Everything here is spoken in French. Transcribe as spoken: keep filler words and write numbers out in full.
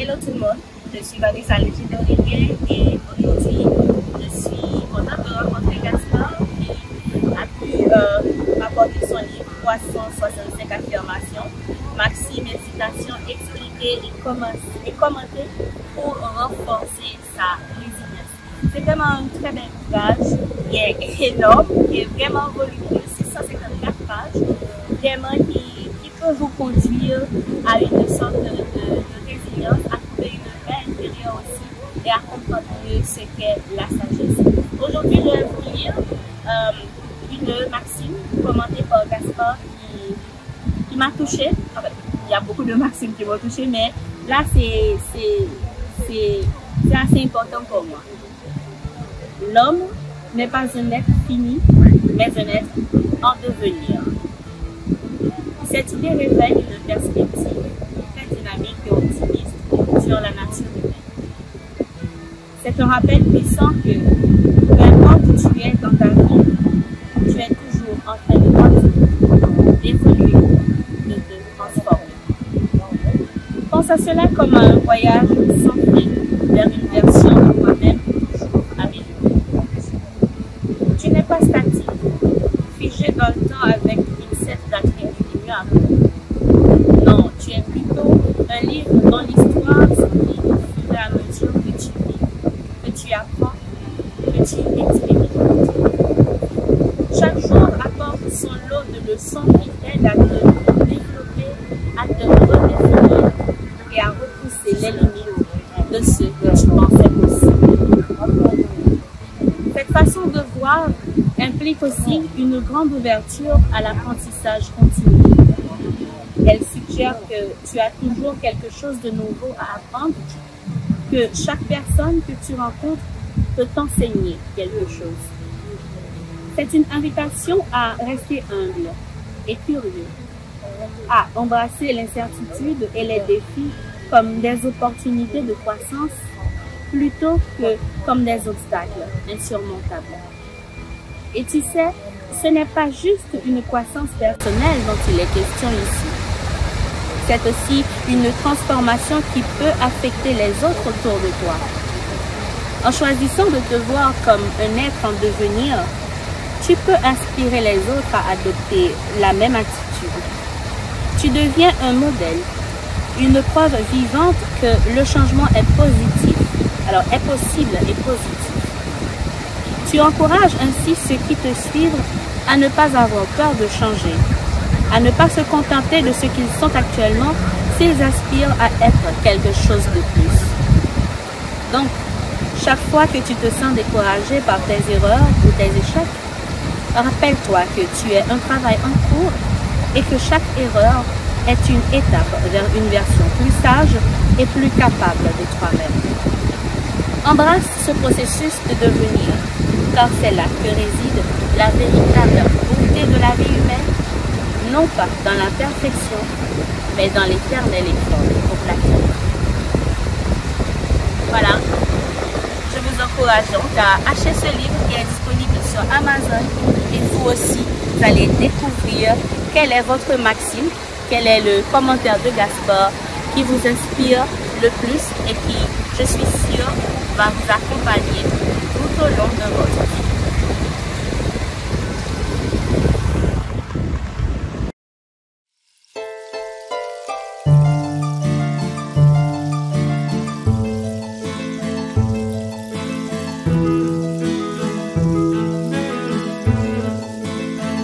Hello tout le monde, je suis Vanessa Legidorien et aujourd'hui je suis contente de rencontrer Gaspard qui a pu euh, apporter son livre trois cent soixante-cinq affirmations, maximes et citations expliquées et, et commentées pour renforcer sa résilience. C'est vraiment un très bel ouvrage qui est énorme, qui est vraiment volumineux, six cent cinquante-quatre pages, vraiment qui, qui peut vous conduire à une sorte de, de, de résilience, à trouver une paix intérieure aussi et à comprendre mieux ce qu'est la sagesse. Aujourd'hui, je vais vous lire euh, une maxime commentée par Gaspard qui, qui m'a touchée. En fait, il y a beaucoup de maximes qui m'ont touchée, mais là, c'est assez important pour moi. L'homme n'est pas un être fini, mais un être en devenir. Cette idée révèle une perspective très dynamique et optimiste sur la nature humaine. C'est un rappel puissant que, peu importe où tu es dans ta vie, tu es toujours en train de grandir, d'évoluer, de te transformer. Pense à cela comme un voyage sans fin vers une version de toi-même toujours améliorée. Tu n'es pas statique, figé dans le temps avec une set d'attributs immuables. Non, tu es plutôt un livre dont l'histoire s'écrit au fur et à mesure que tu vis, que tu apprends, que tu expérimentes. Chaque jour apporte son lot de leçons qui t'aident à te développer, à te redéfinir et à repousser les limites de ce que tu pensais possible. Cette façon de voir implique aussi une grande ouverture à l'apprentissage continu. Elle suggère que tu as toujours quelque chose de nouveau à apprendre, que chaque personne que tu rencontres peut t'enseigner quelque chose. C'est une invitation à rester humble et curieux, à embrasser l'incertitude et les défis comme des opportunités de croissance plutôt que comme des obstacles insurmontables. Et tu sais, ce n'est pas juste une croissance personnelle dont il est question ici. C'est aussi une transformation qui peut affecter les autres autour de toi. En choisissant de te voir comme un être en devenir, tu peux inspirer les autres à adopter la même attitude. Tu deviens un modèle, une preuve vivante que le changement est positif, alors est possible et positif. Tu encourages ainsi ceux qui te suivent à ne pas avoir peur de changer, à ne pas se contenter de ce qu'ils sont actuellement s'ils aspirent à être quelque chose de plus. Donc, chaque fois que tu te sens découragé par tes erreurs ou tes échecs, rappelle-toi que tu es un travail en cours et que chaque erreur est une étape vers une version plus sage et plus capable de toi-même. Embrasse ce processus de devenir, car c'est là que réside la véritable beauté de la vie humaine, non pas dans la perfection, mais dans l'éternel effort pour l'atteindre. Voilà, je vous encourage donc à acheter ce livre qui est disponible sur Amazon et vous aussi, vous allez découvrir quelle est votre maxime, quel est le commentaire de Gaspard qui vous inspire le plus et qui, je suis sûre, va vous accompagner tout au long de votre vie.